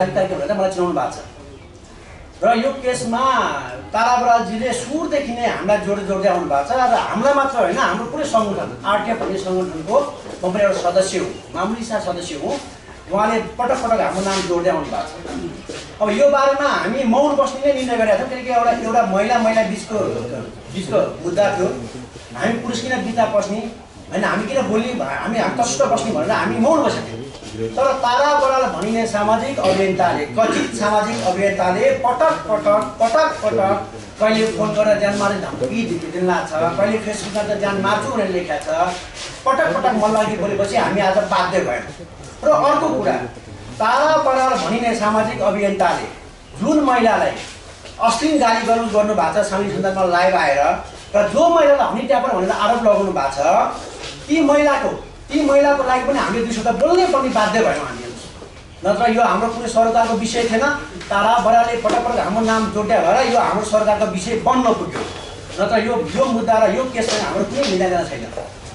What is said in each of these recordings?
कार्यक्रम भनेर मलाई चिनाउनु भएको छ र यो केसमा तारा बरालजीले सुरुदेखि नै हामीलाई जोड्दै आउनु भएको छ र हामीलाई मात्र होइन हाम्रो पुरै सङ्गठन आरटिएफ भन्ने सङ्गठनको म पनि एउटा सदस्य हुँ, मामुली सा सदस्य हुँ। उहाँले पटक पटक हाम्रो नाम जोड्दै आउनु भएको छ। अब यो बारेमा हामी मौन बस्ने नै निर्णय गरेका छौँ, किनकि एउटा महिला बिचको मुद्दा थियो। हामी पुरुष किन बिचमा पस्ने होइन, हामी किन बोल्ने, हामी तटस्थ बस्ने भनेर हामी मौन बसेका थियौँ। तर तारा बराल भनिने सामाजिक अभियन्ताले, कथित सामाजिक अभियन्ताले पटक पटक कहिले फोन गरेर ज्यान मार्ने धम्की दिला छ, कहिले फेसबुकमा त ज्यान मार्छु भनेर लेखेको छ। पटक मन लागि बोलेपछि हामी आज बाध्य भयौँ। र अर्को कुरा, तारा बराल भनिने सामाजिक अभियन्ताले जुन महिलालाई अश्लील गाली गलौज गर्नु भएको छ सामाजिक सञ्जालमा लाइभ आएर र जो महिलालाई हनी ट्यापर भनेर आरोप लगाउनु भएको छ, ती महिलाको लागि पनि हामीले दुई शब्द बोल्नै पर्ने बाध्य भयौँ हामी। नत्र यो हाम्रो कुनै सरकारको विषय थिएन। तारा बरालले पटक हाम्रो नाम जोड्दै भएर यो हाम्रो सरकारको विषय बन्न पुग्यो। नत्र यो मुद्दा र यो केसमा हाम्रो कुनै मिलाइदैन छैन।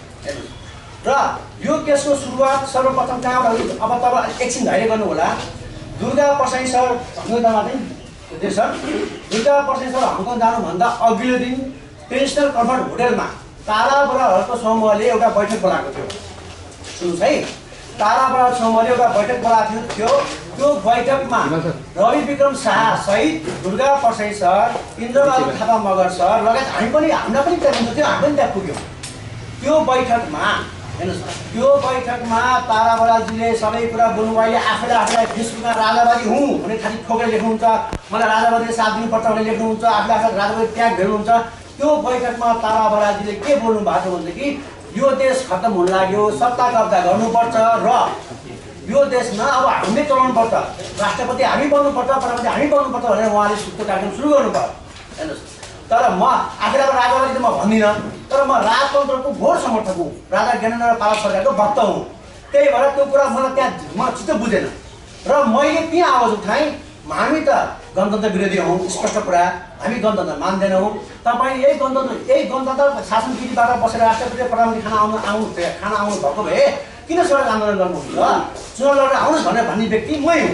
र यो केसको सुरुवात सर्वप्रथम कहाँबाट, अब तपाईँ एकछिन धैर्य गर्नु होला। दुर्गा प्रसाई सर हङकङमा चाहिँ sir Durga Prasai sir Hong Kong जानुभन्दा अघिल्लो दिन पेन्सनर कम्फर्ट होटेलमा तारा बरालहरूको समूहले एउटा बैठक बोलाएको थियो। सुन्नुहोस् है, तारा बराल समूहले एउटा बैठक बोलाएको थियो। त्यो बैठकमा रवि विक्रम शाह सहित दुर्गा प्रसाई सर, इन्द्रबहादुर थापा मगर सर लगायत हामीलाई पनि त्यहाँ हुन्थ्यो, हामी पनि त्यहाँ पुग्यौँ। त्यो बैठकमा हेर्नुहोस्, त्यो बैठकमा तारा बरालजीले सबै कुरा बोल्नु, अहिले आफूलाई फेसबुकमा राजाबाजी हुँ भने खालि ठोकेर लेख्नुहुन्छ, मलाई राजाबाजीले साथ दिनुपर्छ भनेर लेख्नुहुन्छ, आफूलाई राजाबाजी त्याग भेट्नुहुन्छ। त्यो बैठकमा तारा बरालजीले के बोल्नु भएको छ भनेदेखि यो देश खत्तम हुन लाग्यो, सत्ता कब्जा गर्नुपर्छ र यो देशमा अब हामीले चलाउनुपर्छ, राष्ट्रपति हामी बन्नुपर्छ, प्रधानमन्त्री हामी बन्नुपर्छ भनेर उहाँले त्यो कार्यक्रम सुरु गर्नुभयो। हेर्नुहोस्, तर म आफूलाई राजाबाजी त म भन्दिनँ, तर म राजतन्त्रको घोर समर्थक हुँ, राजा ज्ञानेन्द्र पाल सरकारको भक्त हुँ। त्यही भएर त्यो कुरा मलाई त्यहाँ चित्त बुझेन र मैले त्यहाँ आवाज उठाएँ। हामी त गणतन्त्र विरोधी हौँ, स्पष्ट कुरा, हामी गणतन्त्र मान्दैनौँ। तपाईँ यही गणतन्त्र शासन विधिबाट बसेर राष्ट्रपति प्रधानमन्त्री खाना आउनु भएको भए किन सडक आन्दोलन गर्नुहुन्छ, चुनाव लडेर आउनुहोस् भनेर भन्ने व्यक्ति मै हुँ।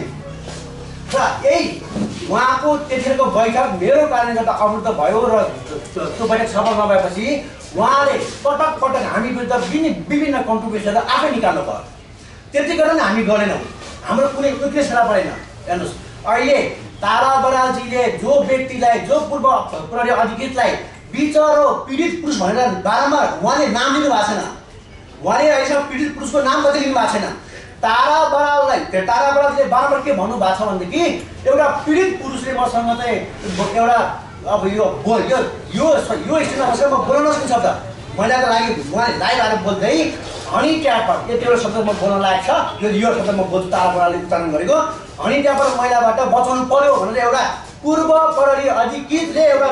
र यही उहाँको त्यतिखेरको बैठक मेरो कारणले गर्दा अवरुद्ध भयो र त्यो बैठक सफल नभएपछि उहाँले पटक हामी विरुद्ध विभिन्न कन्ट्रिब्युसनहरू आफै निकाल्नु भयो। त्यति गरेर हामी गरेनौँ, हाम्रो कुनै विक्रेस फेला परेन। हेर्नुहोस्, अहिले तारा बरालजीले जो व्यक्तिलाई, जो पूर्व प्रहरी अधिकृतलाई बिचरो पीडित पुरुष भनेर बारम्बार उहाँले नाम लिनु भएको छैन। उहाँले अहिलेसम्म पीडित पुरुषको नाम कति लिनु भएको छैन। तारा बरालजीले बारम्बार के भन्नु भएको छ भनेदेखि एउटा पीडित पुरुषले मसँग चाहिँ एउटा अब यो स्थितिमा बसेर म बोल्न नसक्ने शब्द महिलाको लागि उहाँले लाइभ आएर बोल्दै हनी ट्यापर यति एउटा शब्द म बोल्न लागेको छ, यो शब्द म बोल्छु, तारा बरालले उच्चारण गरेको हनी ट्यापर महिलाबाट बचाउनु पर्यो भनेर एउटा पूर्व प्रहरी अधिकृतले एउटा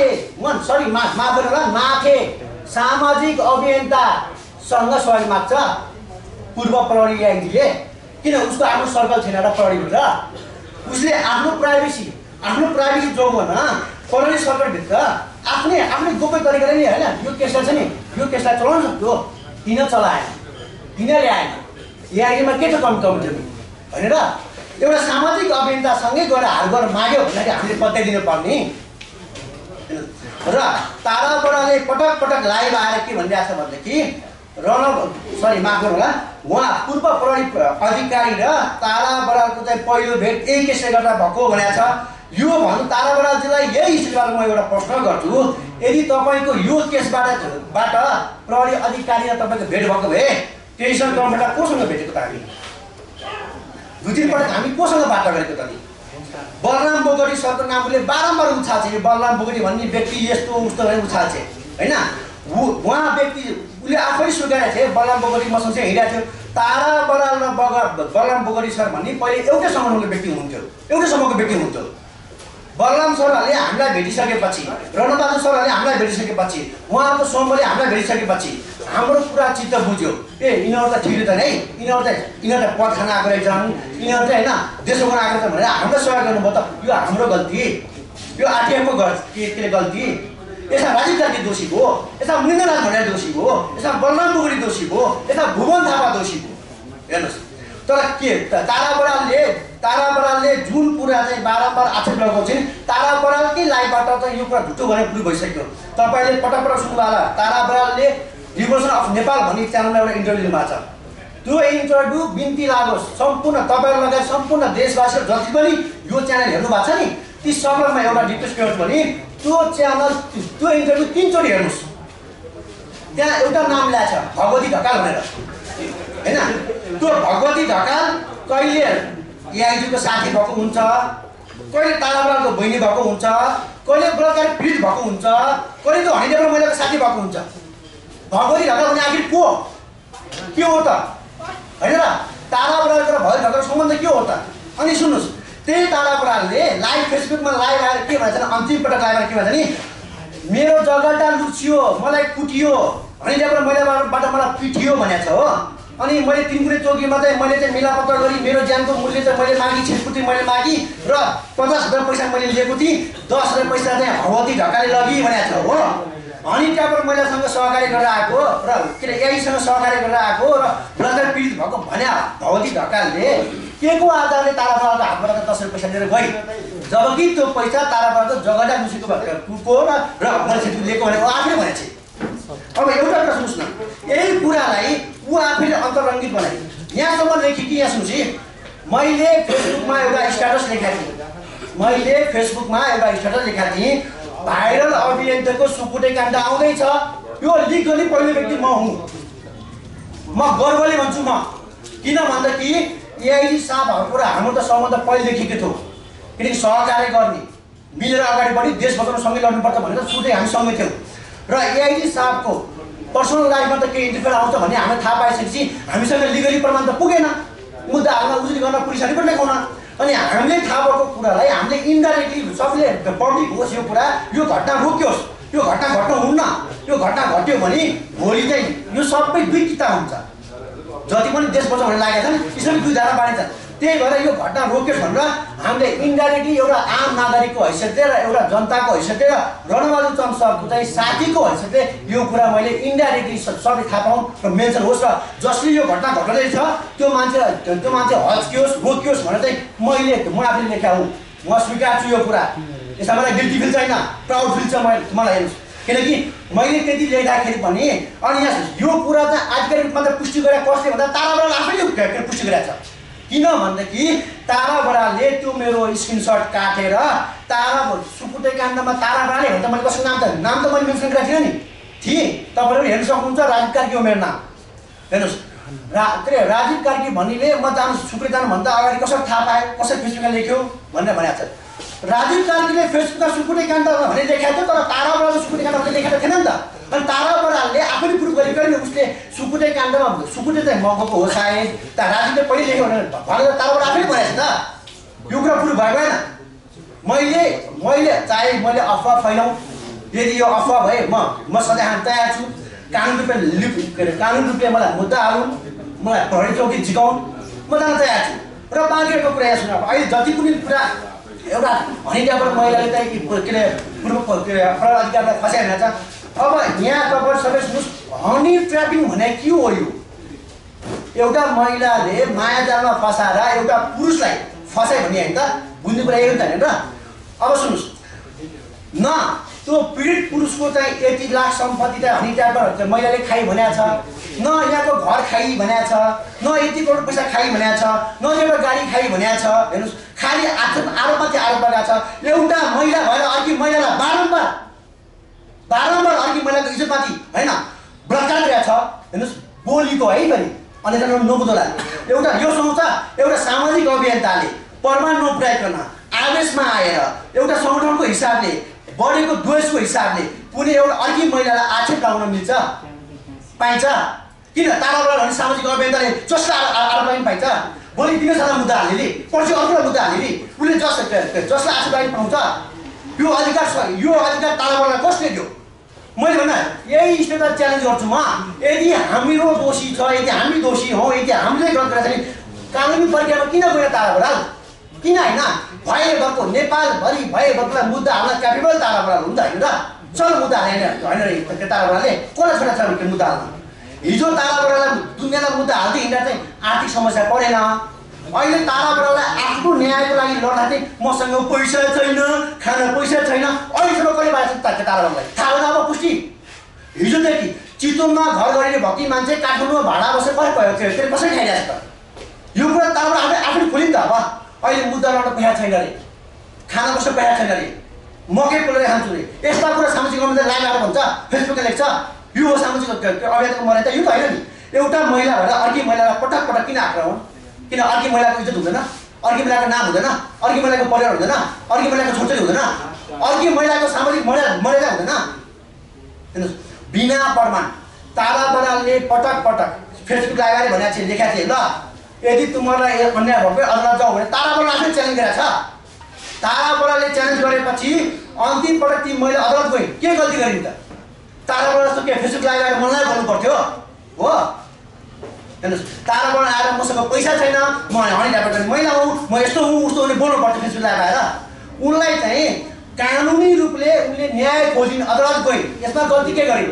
माफ गरेर नाथे सामाजिक अभियन्तासँग सहयोग माग्छ पूर्व प्रहरी आइजीले। किन उसको आफ्नो सर्कल छैन र प्रहरीभित्र उसले आफ्नो प्राइभेसी जोगाउन प्रहरी सर्कलभित्र आफ्नै गोप्य तरिकाले नि होइन यो केसलाई चाहिँ नि यो केसलाई चलाउन सक्थ्यो, किन चलाएन, किन ल्याएन, एआइडीमा के छ कमिटी भनेर एउटा सामाजिक अभियन्तासँगै गएर हाल गरेर माग्यो भन्दाखेरि हामीले पत्याइदिनु पर्ने। र तारा बरालले पटक लाइभ आएर के भनिरहेको छ भनेदेखि माफ गर्नु होला, उहाँ पूर्व प्रहरी अधिकारी र तारा बरालको चाहिँ पहिलो भेट यही केसले गर्दा भएको भनेको छ। यो भन्नु तारा बरालजीलाई यही स्थितिबाट म एउटा प्रश्न गर्छु, यदि तपाईँको यो केसबाट प्रहरी अधिकारी र तपाईँको भेट भएको भए टेन्सन कमबाट कोसँग भेटेको त हामी दुई-तीन पटक हामी कोसँग बाटो गरेको त नि बलराम बोगटी सरको नामले बारम्बार उछाल्छ। यो बलराम बोगटी भन्ने व्यक्ति यस्तो उस्तो भनेर उछाल्छ होइन। उहाँ व्यक्ति उसले आफै स्वीकारेको थिए बलराम बोगटी मसँग चाहिँ हिँडेको थियो। तारा बराल र बलराम बोगटी सर भन्ने पहिले एउटै समूहको व्यक्ति हुनुहुन्थ्यो, एउटै समूहको व्यक्ति हुनुहुन्थ्यो। बलराम सरहरूले हामीलाई भेटिसकेपछि, रणबहादुर सरहरूले हामीलाई भेटिसकेपछि, उहाँको समूहले हामीलाई भेटिसकेपछि हाम्रो कुरा चित्त बुझ्यो। यिनीहरू त ठिक रहेछन् है, यिनीहरू त पद खान आएको रहेछन्, यिनीहरू चाहिँ होइन देश बनाउन आएको छ भनेर हामीलाई सहयोग गर्नुभयो त यो हाम्रो गल्ती, यो आरटिएफको गल्ती, यसमा राजीव गान्धी दोषी भयो, यसमा मृगराज भण्डारी दोषी भयो, यसमा बलराम बोगटी दोषी भयो, यसमा भुवन थापा दोषी भयो। हेर्नुहोस्, तर के तारा बरालले जुन कुरा चाहिँ बारम्बार आक्षेप लगाउँछ नि तारा बरालकै लाइफबाट चाहिँ यो कुरा झुटो भने पुरै भइसक्यो। तपाईले पटक सुन्नु होला तारा बरालले रिभोल्युसन अफ नेपाल भन्ने च्यानलमा एउटा इन्टरभ्यु दिनुभएको छ। त्यो इन्टरभ्यु बिन्ती लागोस् सम्पूर्ण तपाईहरु लगायत सम्पूर्ण देशवासी जति पनि यो च्यानल हेर्नु भएको छ नि ती सबैमा एउटा रिक्वेस्ट गर्छु भने त्यो च्यानल त्यो इन्टरभ्यु 3 चोटि हेर्नुस्। त्यहाँ एउटा नाम ल्याछ भगवती ढकाल भनेर हैन। त्यो भगवती ढकाल कहिले एआइडीको साथी भएको हुन्छ, कहिले ताराबरालको बहिनी भएको हुन्छ, कहिले बलात्कार पीडित भएको हुन्छ, कहिले त्यो हनिदेव महिलाको साथी भएको हुन्छ। भगवती ढकाल भने आखिर के हो त हैन र? ताराबराल र भगवती ढकालको सम्बन्ध के हो त? अनि सुन्नुस् त्यही ताराबरालले लाइभ फेसबुकमा लाइभ आएर के भन्छ भने अन्तिम पटक लाइभ आएर के भन्छ नि मेरो जगडा लुच्यो मलाई कुटियो हनिदेव महिलाबाट मलाई पिटियो भनेको छ हो। अनि मैले तिनकुने चौकीमा चाहिँ मैले चाहिँ मिलापत्र गरी मेरो ज्यानको मूल्य चाहिँ मैले मागी छिटपुटी मैले मागी र 50,000 पैसा मैले लिएको थिएँ 10,000 पैसा चाहिँ भगवती ढकालले लगी भनेको छ हो। अनि त्यहाँबाट महिलासँग सहकारी गरेर आएको र के अरे एआइसँग सहकारी गरेर आएको र बलात्कार पीडित भएको भने भगवती ढकालले के को आधारले ताराबरालको हातबाट 10,000 पैसा लिएर गई जबकि त्यो पैसा ताराबरालको जगडा लुसेको भएको र मैले लिएको भनेको आफैले भनेको छ। अब एउटा कुरा सुन्नुस् न यही कुरालाई ऊ आफैले अन्तरङ्गित बनाए। यहाँसम्म लेखेँ कि यहाँ सुन्नुहोस् है मैले फेसबुकमा एउटा स्ट्याटस लेखेको थिएँ भाइरल अभियन्ताको सुकुटे काण्ड आउँदैछ यो लिक गर्ने पहिलो व्यक्ति म हुँ। म गर्वले भन्छु म किन भन्दा कि एआइडी साहबहरुको र हाम्रो त सम्बन्ध पहिलेदेखिको थियो किनकि सहकार्य गर्ने मिलेर अगाडि बढी देश बचाउन सँगै लड्नुपर्छ भनेर सुरुमै हामी सँगै थियौँ र एआइडी साहबको पर्सनल लाइफमा त के इन्टरफेयर आउँछ भन्ने हामीले थाहा पाइसकेपछि हामीसँग लिगली प्रमाण त पुगेन मुद्दा हाल्न उजुरी गर्न पुलिसले पनि देखाउन। अनि हामीले थाहा भएको कुरालाई हामीले इन्डाइरेक्टली सबले पब्लिक होस् यो घटना रोकियोस् यो घटना घट्नु हुन्न यो घटना घट्यो भने भोलि चाहिँ यो सबै दुई किता हुन्छ जति पनि देश बचाउन लागेका छन् यी सबै दुई धारा बाँडिन्छन्। त्यही भएर यो घटना रोकियोस् भनेर हामीले इन्डाइरेक्टली एउटा आम नागरिकको हैसियतले र एउटा जनताको हैसियतले र रणबहादुर चम्साको चाहिँ साथीको हैसियतले यो कुरा मैले इन्डाइरेक्टली सबै थाहा पाउँ र मेन्सन होस् र जसले यो घटना घटाउँदैछ त्यो मान्छे हच्कियोस् रोकियोस् भनेर चाहिँ म आफैले लेखेको हुँ। म स्वीकार्छु यो कुरा यसमा मलाई गिल्टी फिल छैन प्राउड फिल छ मलाई हेर्नुहोस् किनकि मैले त्यति लेख्दाखेरि पनि अनि यहाँ यो कुरा चाहिँ आधिकारिक रूपमा त पुष्टि गरेर कसले भन्दा ताराबराल आफैले पुष्टि गरेको छ। किन भन्दाखेरि तारा बरालले त्यो मेरो स्क्रिनशट काटेर तारा सुकुटे काण्डमा तारा बरालले भन्दा मैले कसको नाम त मैले मेन्सन गरेको थिएँ नि तपाईँहरू हेर्न सक्नुहुन्छ राजीव कार्की हो मेरो नाम हेर्नुहोस् राजीव कार्की भन्नेले म सुकुटे जानुभन्दा अगाडि कसरी थाहा पाएँ कसरी फेसबुकमा लेख्यो भनेर भनेको छ। राजीव कार्कीले फेसबुकमा सुकुटे काण्ड भने लेखाएको थियो तर तारा बरालले सुकुटे काण्ड भने लेखेको थिएन नि त। अनि तारा बरालले आफैले प्रुफ गरिकन उसले सुकुटे काण्डमा सुकुटे चाहिँ मगको हो सायद राजीवले पहिले लेख्यो भनेर तारा बराल आफैले भनेको छ त यो कुरा प्रुफ भएको होइन। मैले चाहे मैले अफवाह फैलाउँ यदि यो अफवाह भए म सधैँ हामी तयार छु कानुन रूपले मलाई मुद्दा हालौँ मलाई प्रहरी चौकी झिकाउँ म जान तयार छु। र बाँकीको कुरा यहाँ सुन अहिले जति पनि कुरा एउटा हनिदेवबाट महिलाले चाहिँ के अरे अपराध अधिकारलाई फसाइरहेको छ। अब यहाँ तपाईँ सबै सुन्नुहोस् हनी ट्र्यापिङ भने के हो यो एउटा महिलाले मायाजालमा फसाएर एउटा पुरुषलाई फसायो भने होइन त बुझ्ने कुरा यही हो त होइन र। अब सुन्नुहोस् न त्यो पीडित पुरुषको चाहिँ 1 लाख सम्पत्ति चाहिँ हनिट्यापबाट महिलाले खाइ भनेको छ न यहाँको घर खाइ भनेको छ न 1 करोड पैसा खाइ भनेको छ न एउटा गाडी खाइ भनेको छ। हेर्नुहोस् खालि आरोपमाथि आरोप लगाएको छ। एउटा महिला भएर अर्की महिलालाई बारम्बार अर्की महिलाको इज्जतमाथि होइन बलात्कार गरेको छ। हेर्नुहोस् बोलीको है पनि अनि त नबुझ्ला एउटा यो सोच्छ एउटा सामाजिक अभियन्ताले प्रमाण नपुर्याइकन आवेशमा आएर एउटा सङ्गठनको हिसाबले बढेको द्वेषको हिसाबले कुनै एउटा अर्की महिलालाई आक्षेप लगाउन मिल्छ पाइन्छ किन? ताराबराल भन्ने सामाजिक अभियन्ताले जसलाई आरोप लगाउन पाइन्छ भोलि 3 मुद्दा हाल्ने पछि अर्को मुद्दा हाल्ने उसले जसलाई आक्षेप लगाउन पाउँछ यो अधिकार ताराबराललाई कसले दियो? मैले भन्दा यही स्टेटलाई च्यालेन्ज गर्छु म यदि हाम्रो दोषी छ यदि हामी दोषी हौँ यदि हामीले गलत गरेको छ भने कानुनी प्रक्रियामा किन गएर ताराबराल किन होइन भएभरको नेपालभरि भएभरकोलाई मुद्दा हाल्न क्यापेबल ताराबराल हुन्छ होइन र चल मुद्दा हाल्ने होइन ताराबरालले कसलाई छोडा छ मुद्दा हाल्न हिजो तारा बडालाई दुनियाँलाई मुद्दा हाल्दै हिँड्दा चाहिँ आर्थिक समस्या परेन। अहिले तारा बडालाई आफ्नो न्यायको लागि लड्दा चाहिँ मसँग पैसा छैन, खान पैसा छैन, अहिलेसम्म कसले पाएको छ तारा बडालाई थाहा भएन। अब पुष्टि हिजोदेखि चितवनमा घर गरिने भक्ति मान्छे काठमाडौँमा भाडा बसेर कसरी भयो त्यसले कसरी खाइरहेको छ त? यो कुरा तारा बडा आफैले खोल्यो नि त। अब अहिले मुद्दा लड्न पैसा छैन अरे, खाना बस्न पैसा छैन अरे, मकै पोलेर खान्छु अरे, यस्ता कुरा सामाजिक अभियान लागेर भन्छ, फेसबुकमा लेख्छ। यो हो सामाजिक अभियानको मर्यादा, यो त होइन नि। एउटा महिला भएर अर्की महिलालाई पटक पटक किन आक्रमण? किन अर्की महिलाको इज्जत हुँदैन, अर्की महिलाको नाम हुँदैन, अर्की महिलाको परिवार हुँदैन, अर्की महिलाको छोरी हुँदैन, अर्की महिलाको सामाजिक मर्यादा हुँदैन? हेर्नुहोस्, बिना प्रमाण तारा बडालले पटक पटक फेसबुक लगाएर भनेको थिए, लेखेको थिए ल यदि तिमीहरूलाई अन्याय भयो अदालत जाऊ भने तारा बडाले आफै च्यालेन्ज गरेको छ। तारा बडाले च्यालेन्ज गरेपछि अन्तिम पटक ती महिला अदालत गइन्, के गल्ती गरिन् त? तारा बडा जस्तो के फेसबुक लगाएर मलाई बोल्नु पर्थ्यो हो? हेर्नुहोस्, तारा बडा आएर मसँग पैसा छैन, म हनी महिला हुँ, म यस्तो हुँ उस्तो हुने बोल्नु पर्थ्यो फेसबुक लगाएर। उनलाई चाहिँ कानुनी रूपले उनले न्याय खोजिन्, अदालत गइन्, यसमा गल्ती के गरिन्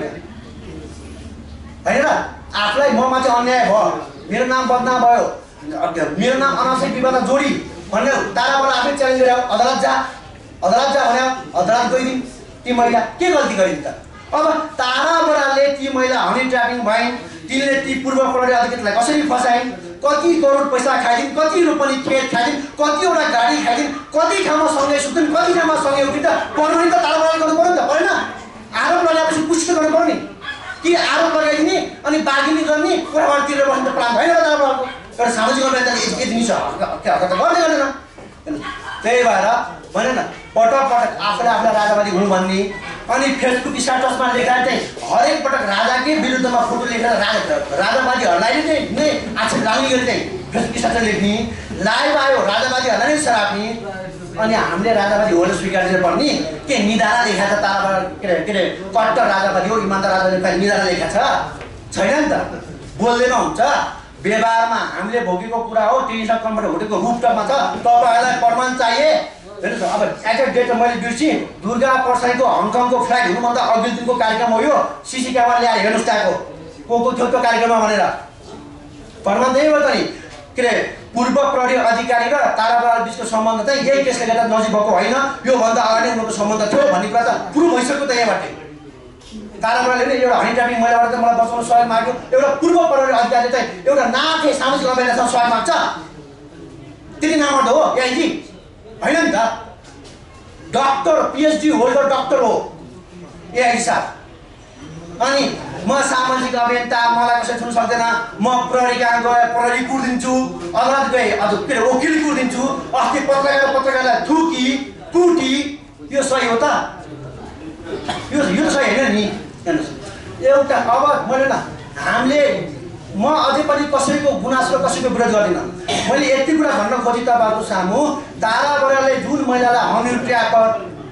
होइन र? आफूलाई ममा चाहिँ अन्याय भयो, मेरो नाम बदनाम भयो, मेरो नाम अनावश्यक विवाद जोडी भनेर तारा बडा आफै च्यालेन्ज गरे, अदालत जा भन्यो, अदालत गइदिन्। ती महिला के गल्ती गरिन् त? अब तारा बडाले ती महिला हनी ट्र्यापिङ भइन्, तिनले ती पूर्व प्रहरी अधिकारीलाई कसरी फसाइन्, कति करोड पैसा खाइदिन्, कति रोपनी खेत खाइदिन्, कतिवटा गाडी खाइदिन्, कति ठाउँमा सँगै सुत्दिन्, कति ठाउँमा सँगै उठिन् त? पर्यो नि त, तारा बडाले गर्नु पर्यो नि त, परेन? आरोप लगाएपछि पुष्टि गर्नु पर्यो नि कि आरोप लगाइदिने अनि बागिनी गर्ने कुराबाट तिरेर बस्ने त प्लान भएन र तारा बडाको। एउटा सामाजिक अभियान यति छ गर्दै गर्दैन। त्यही भएर भने न पटक पटक आफूलाई राजावादी हुनु भन्ने, अनि फेसबुक स्ट्याटसमा लेखेर चाहिँ हरेक पटक राजाकै विरुद्धमा फोटो लेखेर राजावादीहरूलाई नै आक्षेप लाग्ने गरी चाहिँ फेसबुक स्ट्याटस लेख्ने, लाइभ आयो राजावादीहरूलाई नै सराप्ने, अनि हामीले राजावादी हो स्वीकार पर्ने के निधारा लेखा छ? तारा के अरे कट्टर राजावादी हो, इमान्दार राजावादी निधारा लेखा छैन नि त। बोल्दैन हुन्छ, व्यवहारमा हामीले भोगेको कुरा हो, टेलिभिजन कम्प्युटर होटेलको रुपटपमा छ। तपाईँहरूलाई प्रमाण चाहिए? हेर्नुहोस्, अब एक्ज्याक्ट डेट मैले बिर्सेँ, दुर्गा पर्साईको हङकङको फ्लाइट हुनुभन्दा अघिल्लो दिनको कार्यक्रम हो यो। सिसी क्यामेरा ल्याएर हेर्नुहोस् त्यहाँको को थियो त्यो कार्यक्रममा भनेर प्रमाण त्यही हो त नि। के अरे पूर्व प्रहरी अधिकारी र तारा बडाल बिचको सम्बन्ध चाहिँ यही केसले गर्दा नजिक भएको होइन, योभन्दा अगाडि उनीहरूको सम्बन्ध थियो भन्ने कुरा त प्रुभ भइसक्यो त यहाँबाट। तारा बडाले नि एउटा हनी ट्र्यापिङ महिलाबाट चाहिँ मलाई बचाउन सहयोग माग्यो, एउटा पूर्व प्रहरी अधिकारीले चाहिँ एउटा नाथे सामाजिक अभियानसँग सहयोग माग्छ, त्यति नामर्द हो एआइजी होइन नि त? डक्टर पिएचडी होल्डर डक्टर हो एआइजी साहब। अनि म सामाजिक अभियन्ता, मलाई कसै छुन सक्दैन, म प्रहरी कहाँ गएँ प्रहरी कुर्दिन्छु, अदालत गएँ के अरे वकिल कुर्दिन्छु, अस्ति पत्रकारलाई थुकी कुटी, यो सही हो त? यो सही होइन नि। हेर्नुहोस्, एउटा अब मैले न हामीले म अझै पनि कसैको गुनासो कसैको विरोध गर्दिनँ। मैले यति कुरा भन्न खोजेँ तपाईँहरूको सामु, तारा बडाले जुन महिलालाई हनी ट्र्यापर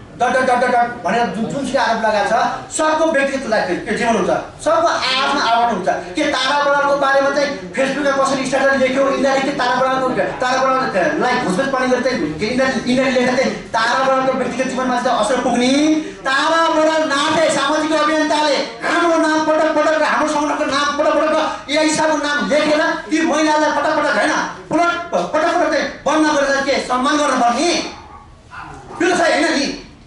डट भनेर जुनसुकै आरोप लगाएको छ, सबको व्यक्तिगत जीवन हुन्छ, सबको आफ्नो आवाज हुन्छ। के तारा बडालको बारेमा चाहिँ फेसबुकमा कसरी स्ट्याटस लेख्यो, इन्डाइरेक्टली तारा बडाललाई घुसपेच पानी गरेर चाहिँ इन्डाइरेक्टली लेखेर चाहिँ तारा बडालको व्यक्तिगत जीवनमा चाहिँ असर पुग्ने? तारा बडाल नाथे सामाजिक अभियन्ताले हाम्रो नाम पटक पटक र हाम्रो सङ्गठनको नाम पटक पटक एआई साहबको नाम लेखेर ती महिलालाई पटक पटक होइन पटक चाहिँ बन्द गरेर के सम्मान गर्नुपर्ने? त्यो त सही होइन नि।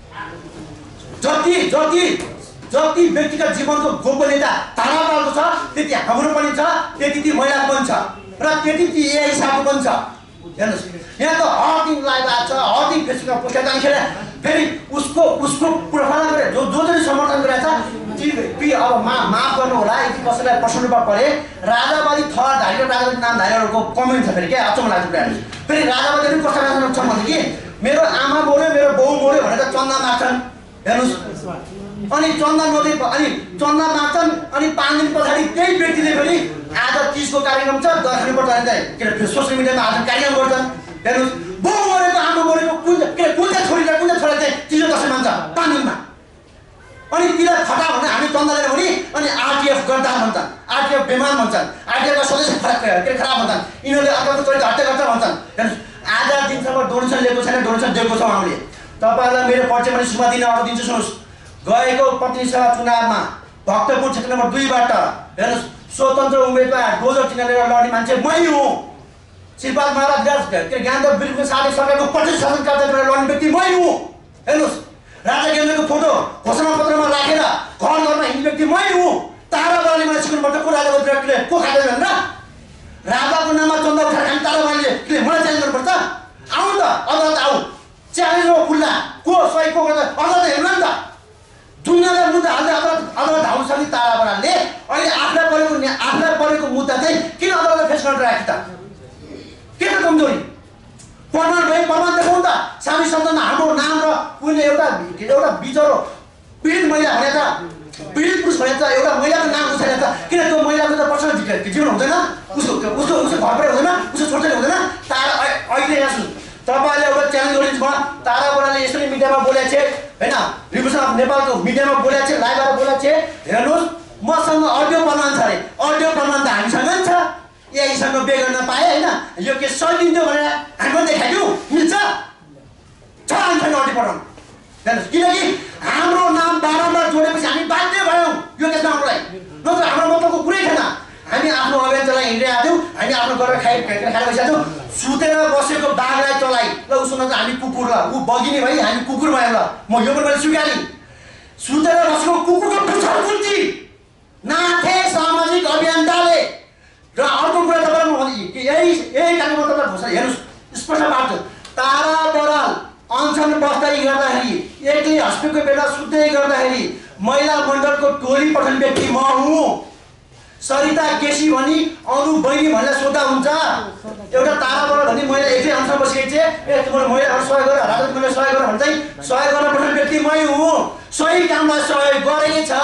जति व्यक्तिगत जीवनको गोपनीयता तारा बडालको छ, त्यति हाम्रो पनि छ, त्यति ती महिलाको पनि छ, र त्यति ती एआई साहबको पनि छ। हेर्नुहोस्, यहाँ त हर दिन लाइभ आएको छ, हर दिन फेसबुकमा पोस्ट जाँदाखेरि फेरि उसको प्रोफाइल गरेर जसले समर्थन गरेको छ अब माफ गर्नु होला यदि कसैलाई पर्सनल रूपमा परे, राजावादी थरधारी र राजावादी नामधारीहरूको कमेन्ट छ फेरि क्या अचम्म लाग्छ कुरा। फेरि राजावादीहरू कस्तो छन् भनेदेखि मेरो आमा बोल्यो मेरो बाउ बोल्यो भनेर चन्दा माग्छन्। हेर्नुहोस्, अनि चन्दा नदिए अनि चन्दा माग्छन्, अनि 5 दिन पछाडि त्यही व्यक्तिले फेरि आज 30 को कार्यक्रम छ दर्शनी पर्छ के अरे सोसियल मिडियामा आज कार्यक्रम गर्छन्। हेर्नुहोस्, बाउ मरेको आमा मरेको कुन चाहिँ छोरी चाहिँ चिजो दर्शन मान्छ 5 दिनमा, अनि तिनीलाई फटा भने हामी चन्दा लिएर भने अनि आरटिएफ गर्दा भन्छन्, आरटिएफ बेमान भन्छन्, आरटिएफका सदस्य खराब भन्छन्, यिनीहरूले अर्को चरित्र हत्या गर्छ भन्छन्। हेर्नुहोस्, आज दिनसम्म डोनेसन लिएको छैन, डोनेसन दिएको छौँ हामीले। तपाईँहरूलाई मेरो परिचय पनि सुमा दिन अब दिन्छु। सुन्नुहोस्, गएको प्रतिनिधि सभा चुनावमा भक्तपुर क्षेत्र नम्बर 2 बाट हेर्नुहोस् स्वतन्त्र उम्मेदवार डोजर टिनेर लड्ने मान्छे मै हुँ। शिवपाल महाराज ज्ञानदेव विरुद्धको साथै सरकारको 25 शासनकर्ताबाट लड्ने व्यक्ति मै हुँ। हेर्नुहोस्, राजा ज्ञानदेवको फोटो घोषणा पत्रमा राखेर घर घरमा हिँड्ने व्यक्ति मै हुँ। तारा बरालले मलाई सिकाउनुपर्छ को राजाको व्यक्तिले को खाँदैन भनेर। राजाको नाममा चन्दा उठाएर हामी तारा बरालले मलाई च्यालेन्ज गर्नुपर्छ। आउँ त अदालत आऊ, च्यालेन्ज हो खुल्ला, को सही को गर्दा अदालत हेर्नु नि त। दुनियाँलाई मुद्दा हाल्दै अदालत हाल्नु सक्ने तारा बरालले अहिले आफूलाई परेको मुद्दा चाहिँ किन अदालतले फेस गरेर राख्यो त? के त कमजोरी? प्रमाण देखाउँ त। सामी सदनमा हाम्रो नाम र कुनै एउटा बिचरो पीडित महिला भनेर पीडित पुरुष भनेर एउटा महिलाको नाम उठाएर त किन त्यो महिलाको त पर्सनल जीवन हुँदैन? उसको घरबाट हुँदैन, उसको छोटो हुँदैन। तारा अहिले यहाँ सुन्नु, तपाईँले एउटा च्यालेन्ज गरिदिनु भयो। तारा बरालले यसरी मिडियामा बोलेको छ होइन, रिभोल्युसन अफ नेपालको मिडियामा बोलेको छ, लाइभबाट बोलेको छ। हेर्नुहोस्, मसँग अडियो प्रमाण छ अरे, अडियो प्रमाण त हामीसँग नि छ। यहीसँग बे गर्न पाएँ होइन, यो के सजिन्थ्यो भनेर हामी देखाइदिउँ, मिल्छ? छ हामीसँग अडियो प्रमाण। हेर्नुहोस्, किनकि हाम्रो नाम बारम्बार जोडेपछि हामी बाध्य भयौँ यो केसमा आउनुलाई, नत्र हाम्रो मतलबको कुरै थिएन। हामी आफ्नो अभियान चलाइ हिँडिरहेको थियौँ, हामी आफ्नो गरेर खाएर बसिरहेको थियौँ। सुतेर बसेको बाघलाई चलाइ ल, उसो नत्र हामी कुकुर, ल ऊ बगिने भाइ हामी कुकुर भयौँ। ल म यो पनि मैले स्वीकारेँ। सुतेर बसेको कुकुरको पुच्छर कुल्ची नाथे सामाजिक अभियन्ताले। र अर्को कुरा तपाईँलाई म भने कि यही कारणले तपाईँलाई घोषणा हेर्नुहोस्, स्पष्ट पार्छ। तारा बराल अनसन बस्दै गर्दाखेरि, एक्लै हस्पिटलको बेला सुत्दै गर्दाखेरि महिला मण्डलको टोली पठाउने व्यक्ति म हुँ। सरिता केसी भनी अरू बहिनी भनेर सोद्धा हुन्छ। एउटा तारा बराल भन्ने महिला एक्लै अनसन बसेको छ, तिम्रो महिलाहरू सहयोग गर, राजनीति महिला सहयोग गर भने चाहिँ सहयोग गर्न पठाउने व्यक्ति मै हुँ। सही कामलाई सहयोग गरेकै छ,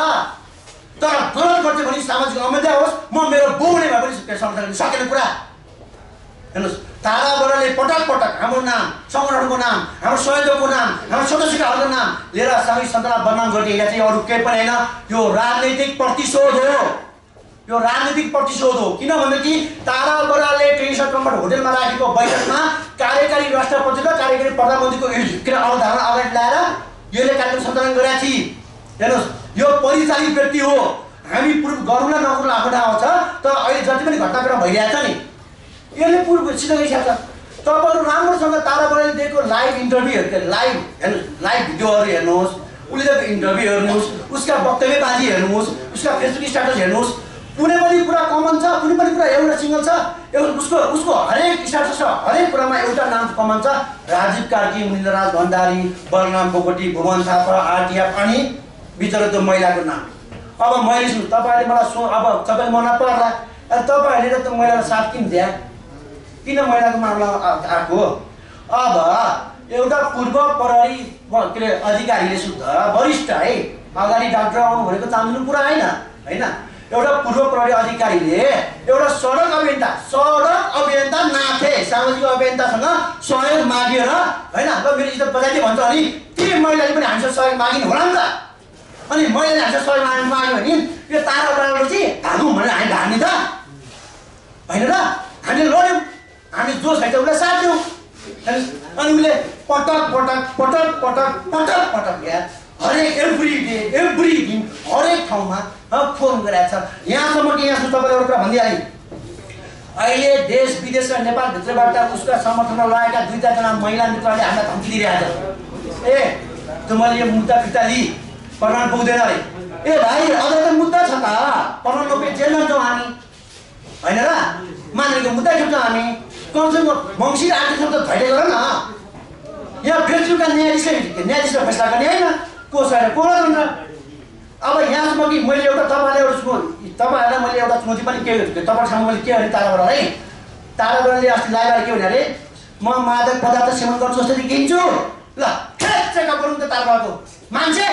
तर गलत गर्छ भने सामाजिक अमेधा होस्, म मेरो बोउने भए पनि समर्थन गर्न सकेन कुरा। हेर्नुहोस्, तारा बरालले पटक पटक हाम्रो नाम, सङ्गठनको नाम, हाम्रो सहयोगको नाम, हाम्रो सदस्यहरूको नाम लिएर सामाजिक सञ्जालमा बदनाम गर्ने चाहिँ अरू केही पनि होइन। यो राजनैतिक प्रतिशोध हो, यो राजनीतिक प्रतिशोध हो। किनभनेदेखि तारा बरालले ट्रेनिङ कम्फर्ट होटलमा राखेको बैठकमा कार्यकारी राष्ट्रपति र कार्यकारी प्रधानमन्त्रीको अवधारणा अगाडि ल्याएर यसले कार्यक्रम सञ्चालन गरेका थिए। हेर्नुहोस्, यो परिचालित व्यक्ति हो। हामी पूर्व गरौँला नगरौँला आफ्नो ठाउँमा छ, तर अहिले जति पनि घटनाक्रम भइरहेको छ नि यसले पूर्वसित गइसकेको छ। तपाईँहरू राम्रोसँग तारा बरालले दिएको लाइभ इन्टरभ्यू लाइभ हेर्नुहोस्, लाइभ भिडियोहरू हेर्नुहोस्, उसले दिएको इन्टरभ्यू हेर्नुहोस्, उसका वक्तव्यबाजी हेर्नुहोस्, उसका फेसबुक स्ट्याटस हेर्नुहोस्। कुनै पनि कुरा कमन छ, कुनै पनि कुरा एउटा सिङ्गल छ। उसको हरेक स्ट्याटस छ, हरेक कुरामा एउटा नाम कमन छ। राजीव कार्की, मुनिन्द्रराज भण्डारी, बलराम बोगटी, भुवन थापा, आरटीएफ अनि बिचरा त्यो महिलाको नाम। अब मैले सुन्नु, तपाईँले मलाई अब तपाईँले मन पर्ला, तपाईँहरूले त महिलाको साथ किन दिए, किन महिलाको मामला आएको? अब एउटा पूर्व प्रहरी के अरे अधिकारीले शुद्ध वरिष्ठ है अगाडि डाक्टर आउनु भनेको चाहनु कुरा होइन होइन। एउटा पूर्व प्रहरी अधिकारीले एउटा सडक अभियन्ता नाथे सामाजिक अभियन्तासँग सहयोग मागेर होइन, ल मेरो इज्जत बचाइदिए भन्छ अनि ती महिलाले पनि हामीसँग सहयोग मागिनु होला नि त। अनि महिलाले हामीसँग सहयोग माग्यो भने यो तारा बरालले चाहिँ भागौँ भनेर हामी भाग्ने त होइन र? हामीले लड्यौँ, हामी जोस खाइन्छ उसलाई साथ दियौँ। अनि उसले पटक पटक पटक पटक पटक पटक यार हरेक एभ्री दिन हरेक ठाउँमा फोन गरेको छ। यहाँसम्म कि यहाँ तपाईँले एउटा कुरा भनिदिइहालेँ, अहिले देश विदेश र नेपालभित्रबाट उसका समर्थनमा लागेका 2-4जना महिला मित्रहरूले हामीलाई धम्की दिइरहेको छ। ए त्यो मैले यो मुद्दा फिर्ता लिई प्रमाण पुग्दैन अरे। ए भाइ अझ त मुद्दा छ त, प्रमाण नपुगे जेल जान्छौँ हामी होइन र? मानेको मुद्दा खेप्छौँ हामी, कमसेकम मङ्सिर 8 गते त धैर्य गर न। यहाँ फेसबुकका न्यायाधीशले फैसला गर्ने होइन, को सर को र? अब यहाँसम्म कि मैले एउटा तपाईँहरूलाई मैले एउटा चुनौती पनि के तपाईँसँग मैले के भने तारा बराल है, तारा बरालले अस्ति लाइभबाट के भने अरे म मादक पदार्थ सेवन गर्छु जस्तो चाहिँ किन्छु। ल चेकअप गरौँ त तारा बरालको मान्छे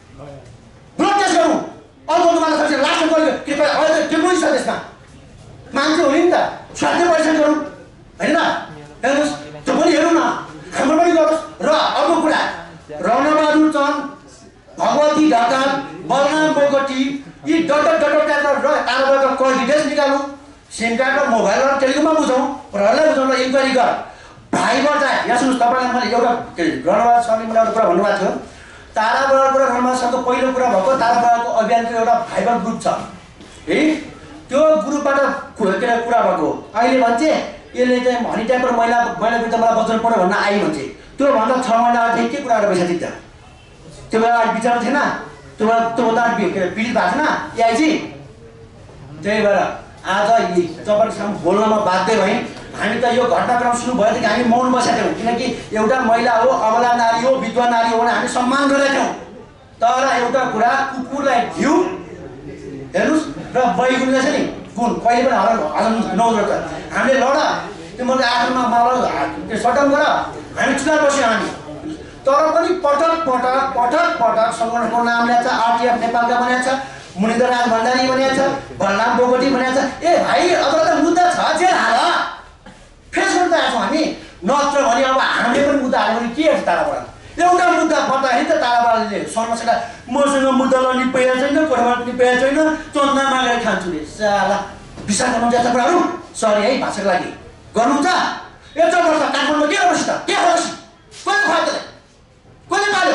ब्लड टेस्ट गरौँ, अर्को मात्र सक्छ लास्ट गऱ्यो कृपया अहिले त्यो पनि छ त्यसमा मान्छे हुने नि त, स्वास्थ्य परीक्षण गरौँ होइन र? हेर्नुहोस् त्यो पनि हेरौँ न, हाम्रो पनि गरोस्। र अर्को कुरा रणबहादुर चन्द, भगवती ढकाल, बलराम बोगटी यी डट तारा बरालको कल डिटेल्स निकालौँ, सिम कार्ड र मोबाइल र टेलिकममा बुझौँ, प्रहरीलाई बुझौँ र इन्क्वायरी गर। भाइबर चाहिँ यहाँ सुन्नुहोस्, तपाईँलाई मैले एउटा रणबहादुर सरले मलाई एउटा कुरा भन्नुभएको थियो। तारा बरालको र रणबहादुर सरको पहिलो कुरा भएको तारा बरालको अभियानको एउटा भाइबर ग्रुप छ है, त्यो ग्रुपबाट कुरा भएको अहिले भन्छ यसले चाहिँ हनी ट्यापर महिला विरुद्ध मलाई बचाउनु पर्यो भन्न आइ भन्छ त्यो भन्दा 6 महिना अगाडि के कुरा गरेर पैसा तिर्छ त्यो बेला विचार थिएन त्यो बेला पीडित भएको थिएन एआइजी त्यही भएर आज तपाईँको सामु बोल्नमा बाध्य भयौँ हामी त यो घटनाक्रम सुरु भएदेखि हामी मौन बसेका थियौँ किनकि एउटा महिला हो अबला नारी हो विधवा नारी हो भने हामी सम्मान गरेका थियौँ तर एउटा कुरा कुकुरलाई घिउ हेर्नुहोस् र बैगुन छ नि गुण कहिले पनि हराउनु नहुँदो हामीले लड तिमीहरूले आफूमा मलाई सटम गर हामी चुनाव बस्यौँ हामी तर पनि पटक सङ्गठनको नाम ल्याएको छ आरटिएफ नेपालका बनाएको छ मुनिन्द्र राज भण्डारी बनाएको छ बलराम बोगटी बनाएको छ ए भाइ अब त मुद्दा छ जेल हाल फेस गर्दै आएको छौँ हामी नत्र भने अब हामीले पनि मुद्दा हाल्यो भने के हुन्छ ताराबाट एउटा मुद्दा पर्दाखेरि त ताराबाले समस्या मसँग मुद्दा लड्ने पैसा छैन कोठाबाट पनि पैसा छैन चन्दा मागेर खान्छु रे साला विशाल गर्नु जस्ता कुराहरू सरी है भाषाको लागि गर्नुहुन्छ यत्रो वर्ष काठमाडौँमा के बसी त के बसी कसले खुवायो त्यसलाई कसले पाल्यो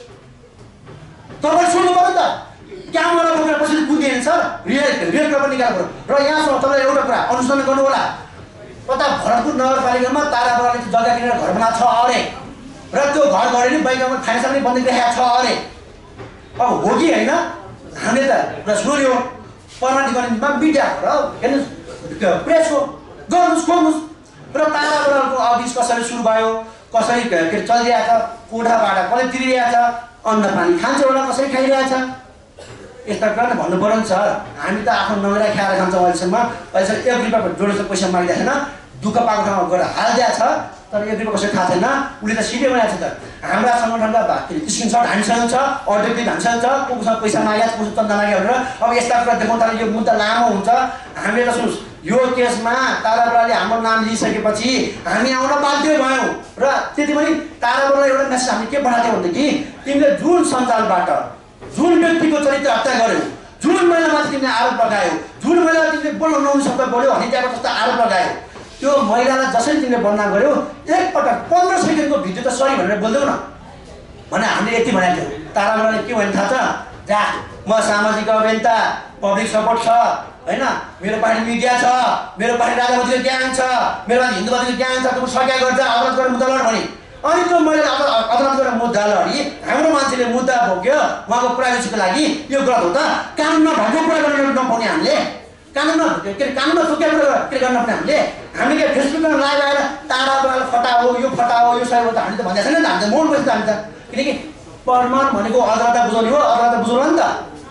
तपाईँले सुन्नु पर्यो त क्यामेरा बोकेर पछि बुझिएन सर रियल पेपर निकाल्नु पर्यो र यहाँसम्म तपाईँले एउटा कुरा अनुसन्धान गर्नु होला कता भरतपुर नगरपालिकामा ताराबाले जग्गा किनेर घर बनाएको छ अरे र त्यो घर गरे नि बाइकमा खानेसा पनि बन्दै राखेको छ अरे अब हो कि होइन हामीले त कुरा सुन्यो पर्मानेन्ट गर्ने मिडिया र हेर्नुहोस् प्रेस हो गर्नुहोस् खोल्नुहोस् र ताराबाको अफिस कसरी सुरु भयो कसरी के चलिरहेको छ कोठाबाट कसले तिरिरहेको छ अन्न पानी खान्छ होला कसरी खाइरहेछ यस्ता कुरा भन्नु पर्यो नि सर हामी त आफ्नो नगरा खाएर खान्छौँ अहिलेसम्म एक रुपियाँ जोडेर पैसा मागिरहेको छैन दुःख पाएको ठाउँमा गएर हालिदिएको छ तर एक रुपियाँ कसरी थाहा छैन उसले त सिधै बनाएको छ त हाम्रा सङ्गठनका स्क्रिनसट हामीसँग छ अडियो क्लिप हामीसँग छ कोसँग पैसा मागेको कसको चन्दा माग्यो भनेर अब यस्ता कुरा देखाउनु थाल्यो यो मुद्दा लामो हुन्छ हामीले त सुन्नुहोस् यो केसमा ताराबाले हाम्रो नाम लिइसकेपछि हामी आउन बाध्य भयौँ र त्यति पनि ताराबालाई एउटा मेसेज हामीले के बनाएको थियौँ भनेदेखि तिमीले जुन सञ्जालबाट जुन व्यक्तिको चरित्र हत्या गर्यो जुन महिलामाथि तिमीले आरोप लगायो जुन महिला तिमीले बोल्न नहुने शब्द बोल्यो हनी ट्यापर जस्तो आरोप लगायो त्यो महिलालाई जसरी तिमीले बदनाम गर्यो एकपटक 15 सेकेन्डको भिडियो त सरी भनेर बोल्दैौ न भने हामीले यति भनेको थियौँ ताराबाले के भन्नु थाहा छ जा म सामाजिक अभियन्ता पब्लिक सपोर्ट छ हैन मेरो पार्टी मिडिया छ मेरो पार्टी राजावतीको ज्ञान छ मेरो पार्टी हिन्दूवादीको ज्ञान छ तिम्रो सकिया गर्छ अदालत गरेर मुद्दा लड भने अनि त्यो मैले अदालत गरेर मुद्दा लडी हाम्रो मान्छेले मुद्दा भोग्यो उहाँको प्राइभेसीको लागि यो गलत हो त कानुन नभएको कुरा गर्न नपाउने हामीले कानुनमा कानुनमा तोकेर कुरा के गर्न नपाउने हामीले फेसबुकमा लाइभ आएर ताराबाल फटा हो यो फटा हो यो सही हो त हामीले त भनेको छैन नि त हामीले मौन बस्छ हामी त किनकि प्रमाण भनेको अदालत बुझाउने हो अदालत बुझाउला नि त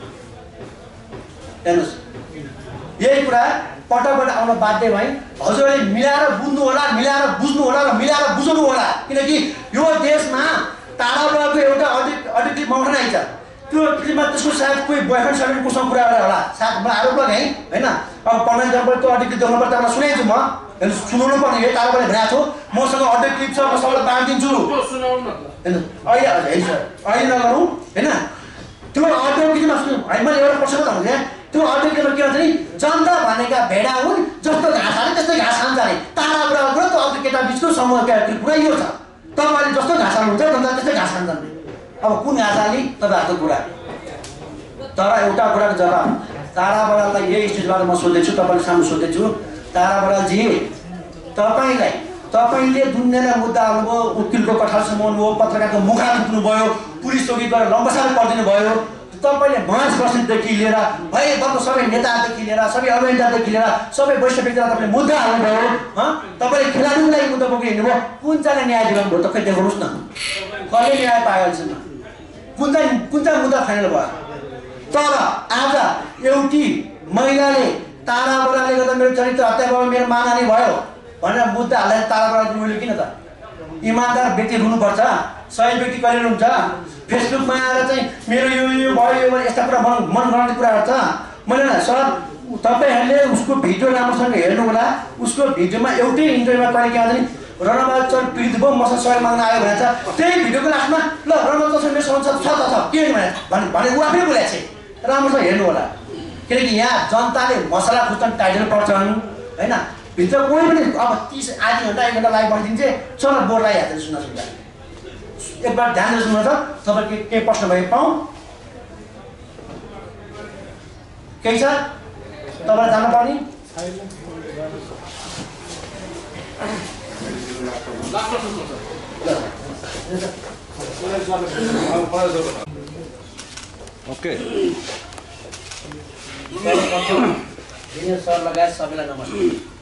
हेर्नुहोस् यही कुरा पटकबाट आउन बाध्य भए हजुरले मिलाएर बुझ्नु होला मिलाएर बुझ्नु होला र मिलाएर बुझाउनु होला किनकि यो देशमा ताराबालको एउटा अडिटिभ माउन्टेन आइछ त्यो क्लिपमा त्यसको सायद कोही बोयफ्रेन्ड सर्टिफिकेट कोसँग कुरा गरेर होला सायद म आरोप लगाएँ होइन अब पर्मानेन्ट जबको अडिटिभ देखाउनु पर्छ मलाई सुनाइछु म सुनाउनु पर्ने है ताराबाले भनेको छु मसँग अडिटिभ क्लिप छ म सबैलाई बाँडिदिन्छु अहिले नगरौँ होइन त्यो अडियो क्लिपमा सुन्नु है मैले एउटा प्रश्न त भने त्यो अडियो क्लिपमा के भन्छ नि जनता भनेका भेडा हुन् जस्तो घाँस हाले त्यस्तै घाँस खान्छ अरे ताराबाल र त्यो अरू केटा बिचको समूहका कुरा यो छ तपाईँले जस्तो घाँस हाल्नुहुन्छ जनता त्यस्तै घाँस खान्छ अरे अब कुन घाँस हाली तपाईँहरूको कुरा तर एउटा कुराको जवाब ताराबाललाई यही स्टेजबाट म सोध्दैछु तपाईँले सामु सोध्दैछु ताराबालजी तपाईँले दुनियाँलाई मुद्दा हाल्नुभयो वकिलको कठार समाउनु भयो पत्रकारको मुखा थुक्नु भयो पुलिस चौकी गएर लम्बसार गरिदिनु भयो तपाईँले मार्च बस्नेदेखि लिएर भइभएको सबै नेतादेखि लिएर सबै अभियन्तादेखि लिएर सबै वरिष्ठ व्यक्तिलाई तपाईँले मुद्दा हाल्नुभयो तपाईँले खेलाडीको लागि मुद्दा बोकिहिँड्नुभयो कुन चाहिँ न्याय दिनुभयो त खै देखाउनुहोस् न कसले न्याय पायो अहिलेसम्म कुन चाहिँ मुद्दा फाइनल भयो तर आज एउटी महिलाले ताराबालले गर्दा मेरो चरित्र हत्या भयो मेरो मानहानि भयो भनेर मुद्दा हालेर ताराबाल दिनुले किन त इमान्दार व्यक्ति रुनुपर्छ सही व्यक्ति कहिले रुन्छ फेसबुकमा आएर चाहिँ मेरो यो भयो यस्ता कुरा मन गराउने कुराहरू छ मैले सर तपाईँहरूले उसको भिडियो राम्रोसँग हेर्नु होला उसको भिडियोमा एउटै इन्टरभ्यूमा कहिले के भन्छ नि रणबहादुर चन्द पीडित भयो मसँग सहयोग माग्न आयो भनेको छ त्यही भिडियोको लास्टमा ल रणबहादुर चन्द मेरो संसार छ के भने ऊ आफै बोलेको छ राम्रोसँग हेर्नु होला किनकि यहाँ जनताले मसला खोज्छन् टाइटल पढ्छन् होइन भित्र कोही पनि अब 30 आधी घन्टा 1 घन्टा लाइभ बनिदिन्छ चल बोर्ड लगाइहाल्छ सुन्न एकबार ध्यान दिएर सुन्नु छ तपाईँ केही प्रश्न भए पाऊँ केही छ तपाईँलाई जानुपर्ने ओके सर लगायत सबैलाई नमस्ते।